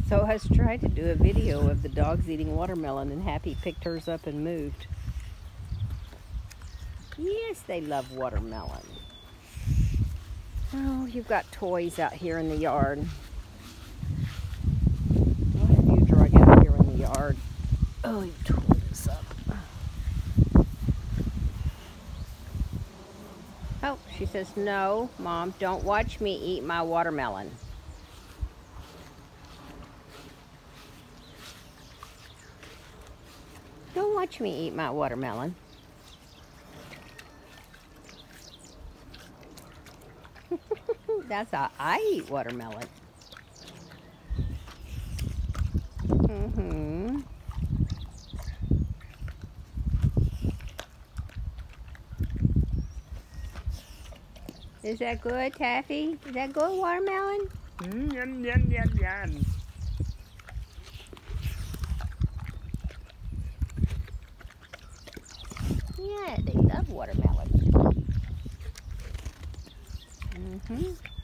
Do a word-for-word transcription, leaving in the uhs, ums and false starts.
So I was trying to do a video of the dogs eating watermelon, and Happy picked hers up and moved. Yes, they love watermelon. Oh, you've got toys out here in the yard. What have you drug out here in the yard? Oh, you tore this up. Oh, she says, no, Mom, don't watch me eat my watermelon. Don't watch me eat my watermelon. That's how I eat watermelon. Mm-hmm. Is that good, Taffy? Is that good, watermelon? Mm, yum, yum, yum, yum. Yeah, they love watermelon. Mm-hmm.